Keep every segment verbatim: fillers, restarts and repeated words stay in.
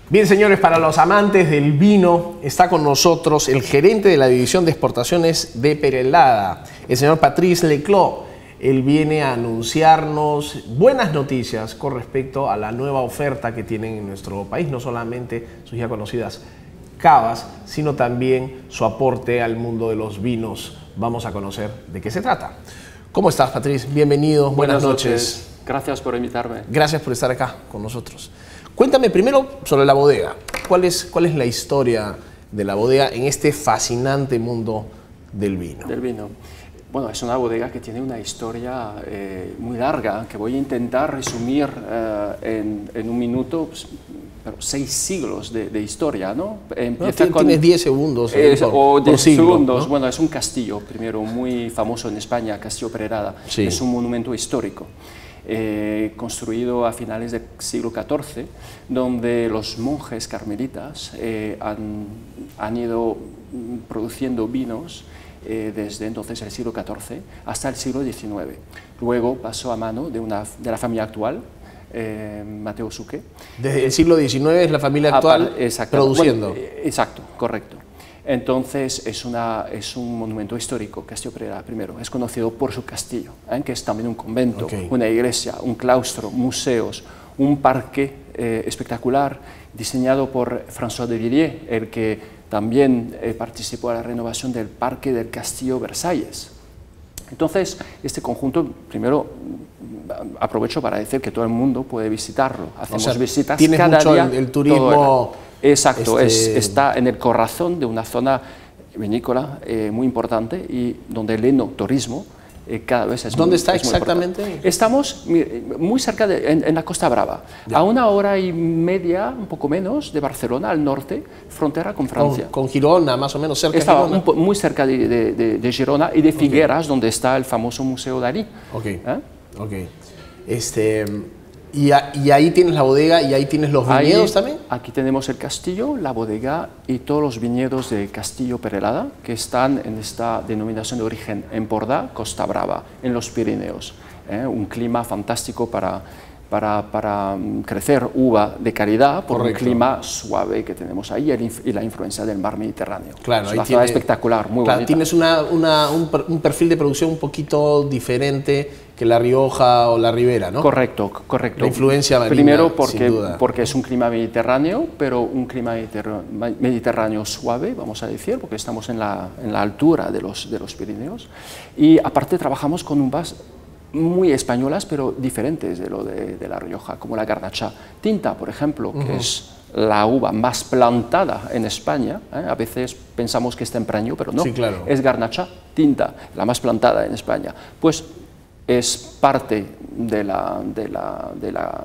Bien, señores, para los amantes del vino, está con nosotros el gerente de la División de Exportaciones de Perelada, el señor Patrice Leclos. Él viene a anunciarnos buenas noticias con respecto a la nueva oferta que tienen en nuestro país, no solamente sus ya conocidas cavas, sino también su aporte al mundo de los vinos. Vamos a conocer de qué se trata. ¿Cómo estás, Patrice? Bienvenido, buenas, buenas noches. noches. Gracias por invitarme. Gracias por estar acá con nosotros. Cuéntame primero sobre la bodega. ¿Cuál es, cuál es la historia de la bodega en este fascinante mundo del vino? Del vino. Bueno, es una bodega que tiene una historia eh, muy larga, que voy a intentar resumir eh, en, en un minuto, pues, pero seis siglos de, de historia, ¿no? Empieza no, con, tienes diez segundos. Eh, es, por, o diez siglo, segundos. ¿no? Bueno, es un castillo, primero, muy famoso en España, Castillo Perelada. Sí. Es un monumento histórico. Eh, construido a finales del siglo catorce, donde los monjes carmelitas eh, han, han ido produciendo vinos eh, desde entonces el siglo catorce hasta el siglo diecinueve. Luego pasó a mano de, una, de la familia actual, eh, Mateo Sucre. Desde el siglo diecinueve es la familia actual produciendo. Bueno, exacto, correcto. Entonces es, una, es un monumento histórico, Castillo Perelada primero. Es conocido por su castillo, ¿eh? Que es también un convento, okay. Una iglesia, un claustro, museos, un parque eh, espectacular diseñado por François de Villiers, el que también eh, participó en la renovación del parque del Castillo Versalles. Entonces, este conjunto, primero, aprovecho para decir que todo el mundo puede visitarlo. Hacemos o sea, visitas cada mucho día. El, el turismo. Exacto, este... es, está en el corazón de una zona vinícola eh, muy importante y donde el enoturismo eh, cada vez es ¿Dónde muy, está es exactamente? Muy Estamos muy cerca, de, en, en la Costa Brava, ya. A una hora y media, un poco menos, de Barcelona, al norte, frontera con Francia. Con, con Girona, más o menos, cerca Estaba de Girona. Un, muy cerca de, de, de, de Girona y de Figueras, okay. Donde está el famoso Museo Dalí. Ok, ¿Eh? ok. Este... Y, a, y ahí tienes la bodega y ahí tienes los viñedos ahí, también. Aquí tenemos el castillo, la bodega y todos los viñedos de Castillo Perelada que están en esta denominación de origen Empordà, Costa Brava, en los Pirineos. ¿eh? Un clima fantástico para, para, para crecer uva de calidad por Correcto. Un clima suave que tenemos ahí y la influencia del mar Mediterráneo. Claro, es ahí una tiene, zona espectacular, muy claro, bonita. Tienes una, una, un, un perfil de producción un poquito diferente que la Rioja o la Ribera, ¿no? Correcto, correcto. La influencia marina, primero porque, sin duda. porque es un clima mediterráneo, pero un clima mediterráneo, mediterráneo suave, vamos a decir, porque estamos en la, en la altura de los, de los Pirineos. Y aparte trabajamos con uvas muy españolas, pero diferentes de lo de, de la Rioja, como la Garnacha Tinta, por ejemplo, uh-huh. que es la uva más plantada en España. ¿eh? A veces pensamos que es tempraño, pero no, sí, claro. Es Garnacha Tinta, la más plantada en España. Pues es parte de la, de la, de la,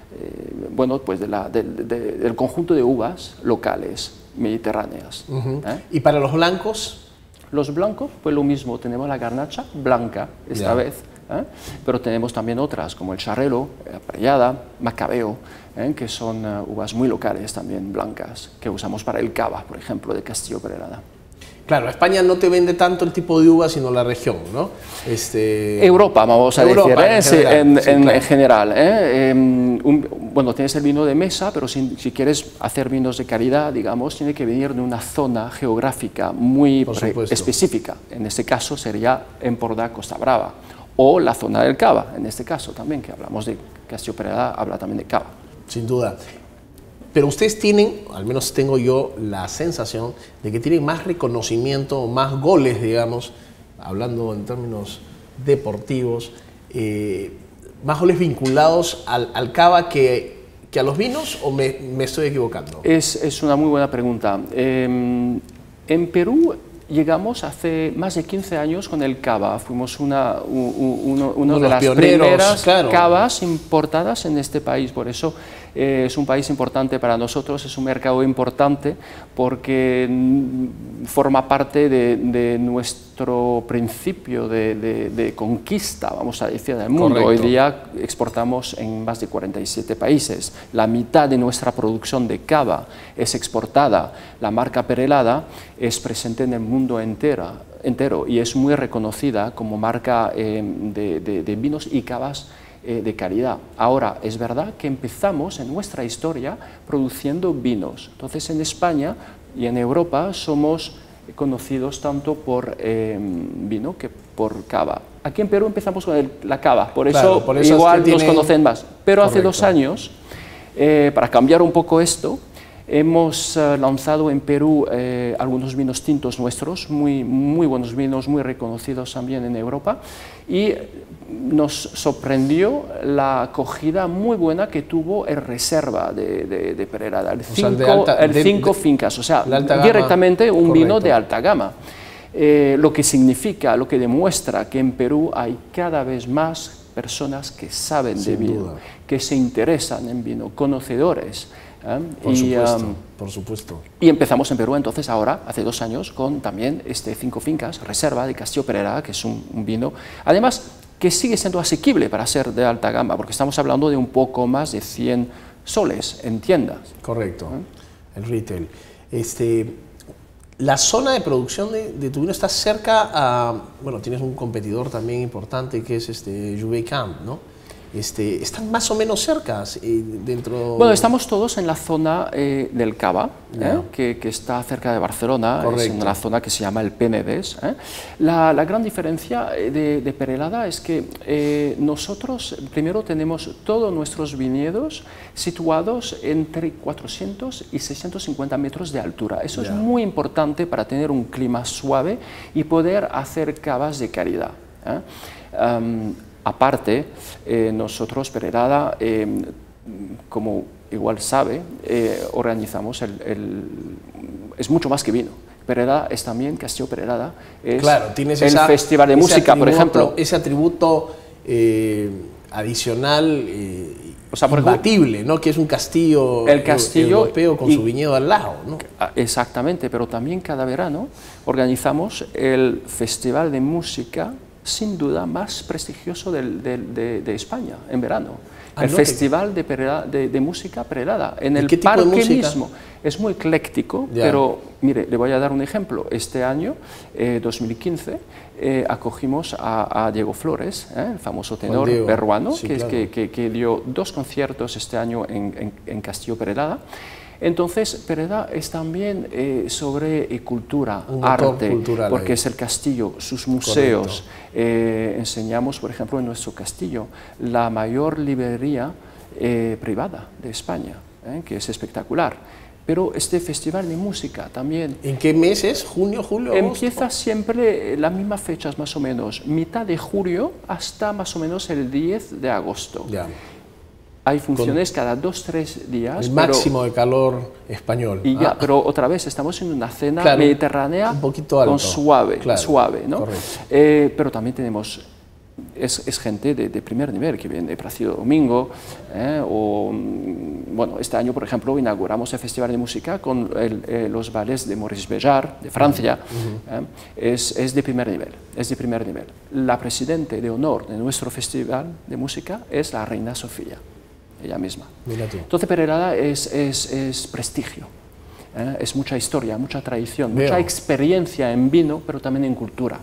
eh, bueno, pues de la, de, de, del conjunto de uvas locales mediterráneas. Uh-huh. ¿eh? ¿Y para los blancos? Los blancos, pues lo mismo, tenemos la Garnacha blanca esta yeah. vez, ¿eh? Pero tenemos también otras como el Charrelo, la Prellada, Macabeo, ¿eh? Que son uh, uvas muy locales también blancas, que usamos para el cava, por ejemplo, de Castillo Perelada. Claro, España no te vende tanto el tipo de uva, sino la región, ¿no? Este... Europa, vamos a Europa, decir, ¿eh? en general. En, Sí, en, claro. en general ¿eh? Un, bueno, tienes el vino de mesa, pero si, si quieres hacer vinos de calidad, digamos, tiene que venir de una zona geográfica muy pre, específica. En este caso sería Empordà, Costa Brava, o la zona del cava, en este caso también, que hablamos de Castillo Perelada, habla también de cava. Sin duda. Pero ustedes tienen, al menos tengo yo la sensación, de que tienen más reconocimiento, más goles, digamos, hablando en términos deportivos, eh, más goles vinculados al, al cava que, que a los vinos, ¿o me, me estoy equivocando? Es, es una muy buena pregunta. Eh, en Perú llegamos hace más de quince años con el cava. Fuimos una, un, uno, uno de, de las primeras claro. cavas importadas en este país, por eso eh, es un país importante para nosotros, es un mercado importante porque forma parte de, de nuestro principio de, de, de conquista, vamos a decir, del mundo. Correcto. Hoy día exportamos en más de cuarenta y siete países, la mitad de nuestra producción de cava es exportada, la marca Perelada es presente en el mundo entero, entero y es muy reconocida como marca eh, de, de, de vinos y cavas eh, de calidad. Ahora, es verdad que empezamos en nuestra historia produciendo vinos. Entonces, en España y en Europa somos conocidos tanto por eh, vino que por cava. Aquí en Perú empezamos con el, la cava, por eso, claro, por eso igual es que nos tiene... conocen más. Pero Correcto. hace dos años, eh, para cambiar un poco esto, hemos uh, lanzado en Perú eh, algunos vinos tintos nuestros, muy, muy buenos vinos, muy reconocidos también en Europa, y nos sorprendió la acogida muy buena que tuvo el Reserva de, de, de Perelada, el cinco, o sea, alta, el de, cinco de, fincas, o sea, directamente un Correcto. Vino de alta gama. Eh, lo que significa, lo que demuestra que en Perú hay cada vez más personas que saben Sin de vino, duda. Que se interesan en vino, conocedores. ¿Eh? Por, y, supuesto, um, por supuesto. Y empezamos en Perú entonces ahora, hace dos años, con también este Cinco Fincas, Reserva de Castillo Perelada, que es un, un vino, además que sigue siendo asequible para ser de alta gama, porque estamos hablando de un poco más de cien soles en tiendas. Correcto, ¿Eh? El retail. Este, la zona de producción de, de tu vino está cerca a, bueno, tienes un competidor también importante que es este Juvey Camp, ¿no? Este, ¿Están más o menos cerca eh, dentro? Bueno, estamos todos en la zona eh, del Cava, eh, que, que está cerca de Barcelona. Correcto. Es una zona que se llama el Penedès. Eh. La, la gran diferencia de, de Perelada es que eh, nosotros primero tenemos todos nuestros viñedos situados entre cuatrocientos y seiscientos cincuenta metros de altura. Eso yeah. es muy importante para tener un clima suave y poder hacer cavas de calidad. Eh. Um, Aparte, eh, nosotros, Perelada, eh, como igual sabe, eh, organizamos el, el... es mucho más que vino. Perelada es también, Castillo Perelada, es claro, tienes el esa, festival de música, atributo, por ejemplo. Ese atributo eh, adicional, eh, o sea, por imbatible, ¿no? Que es un castillo, el castillo europeo con y, su viñedo al lado, ¿no? Exactamente, pero también cada verano organizamos el festival de música sin duda más prestigioso de, de, de, de España en verano. Ah, el no, Festival de, Perelada, de, de Música Perelada, en el parque mismo. Es muy ecléctico, yeah. pero mire, le voy a dar un ejemplo. Este año, eh, dos mil quince, eh, acogimos a, a Diego Flores, eh, el famoso tenor peruano, sí, que, claro. que, que, que dio dos conciertos este año en, en, en Castillo Perelada. Entonces, Perelada es también eh, sobre eh, cultura, un arte, cultural, porque ahí. Es el castillo, sus museos. Eh, enseñamos, por ejemplo, en nuestro castillo, la mayor librería eh, privada de España, eh, que es espectacular. Pero este festival de música también... ¿En qué meses? ¿Junio, julio? Empieza agosto? Siempre las mismas fechas, más o menos, mitad de julio hasta más o menos el diez de agosto. Ya. Hay funciones cada dos, tres días. El máximo pero, de calor español. Y ya, ah. Pero otra vez estamos en una cena claro, mediterránea un poquito alto. Con suave, claro, suave, ¿no? Eh, pero también tenemos, es, es gente de, de primer nivel que viene de Plácido Domingo, eh, o, bueno, este año, por ejemplo, inauguramos el Festival de Música con el, eh, los ballets de Maurice Béjart, de Francia. Uh-huh. eh, es, es de primer nivel, es de primer nivel. La presidente de honor de nuestro Festival de Música es la Reina Sofía. Ella misma. Mira tú. Entonces Perelada es, es, es prestigio, ¿eh? Es mucha historia, mucha tradición, Veo. Mucha experiencia en vino, pero también en cultura.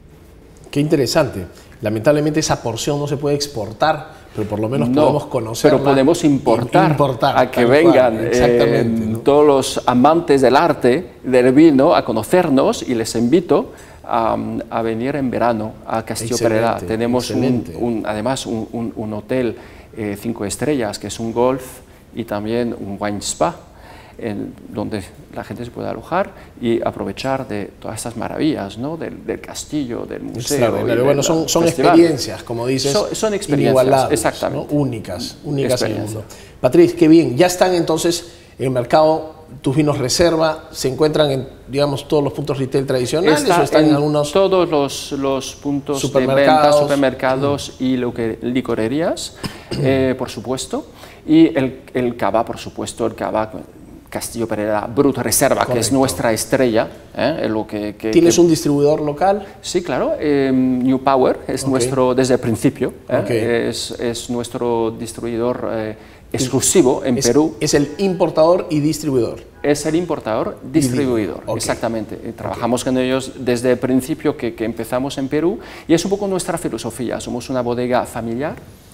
Qué interesante. Lamentablemente esa porción no se puede exportar, pero por lo menos no, podemos conocerla. Pero podemos importar, importar a que vengan eh, ¿no? todos los amantes del arte, del vino, a conocernos, y les invito a, a venir en verano a Castillo Perelada. Tenemos un, un, además un, un, un hotel Eh, cinco estrellas, que es un golf y también un wine spa, en, donde la gente se puede alojar y aprovechar de todas estas maravillas, ¿no? del, del castillo, del museo. Bueno, son, son experiencias, como dices, son, son experiencias, exactamente. ¿no? Únicas, únicas en el mundo. Patrice, qué bien, ya están entonces en el mercado tus vinos Reserva, ¿se encuentran en, digamos, todos los puntos retail tradicionales Está o están en, en algunos todos los, los puntos de venta, supermercados mm. y licorerías, eh, por supuesto, y el, el cava, por supuesto, el cava Castillo Perelada Brut Reserva, correcto, que es nuestra estrella. ¿eh? Lo que, que, ¿Tienes que... un distribuidor local? Sí, claro, eh, New Power es okay. nuestro, desde el principio, ¿eh? okay. es, es nuestro distribuidor eh, exclusivo en es, Perú. Es el importador y distribuidor. Es el importador, distribuidor, okay. exactamente. Trabajamos okay. con ellos desde el principio que, que empezamos en Perú, y es un poco nuestra filosofía. Somos una bodega familiar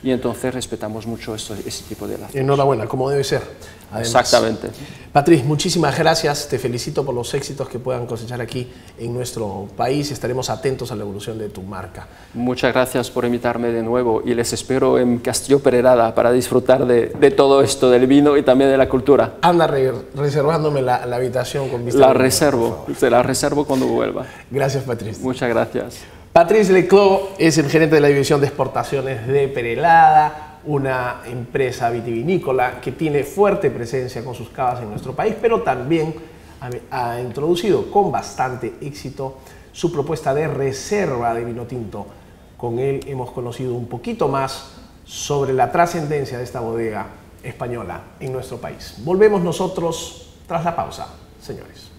y entonces respetamos mucho esto, ese tipo de relaciones. Enhorabuena, como debe ser. Además. Exactamente. Patrice, muchísimas gracias, te felicito por los éxitos que puedan cosechar aquí en nuestro país, estaremos atentos a la evolución de tu marca. Muchas gracias por invitarme de nuevo y les espero en Castillo Perelada para disfrutar de, de todo esto, del vino y también de la cultura. Anda re, reservándome la, la habitación con vista. La reservo, se la reservo cuando vuelva. Gracias, Patrice. Muchas gracias. Patrice Leclos es el gerente de la división de exportaciones de Perelada, una empresa vitivinícola que tiene fuerte presencia con sus cavas en nuestro país, pero también ha, ha introducido con bastante éxito su propuesta de reserva de vino tinto. Con él hemos conocido un poquito más sobre la trascendencia de esta bodega española en nuestro país. Volvemos nosotros tras la pausa, señores.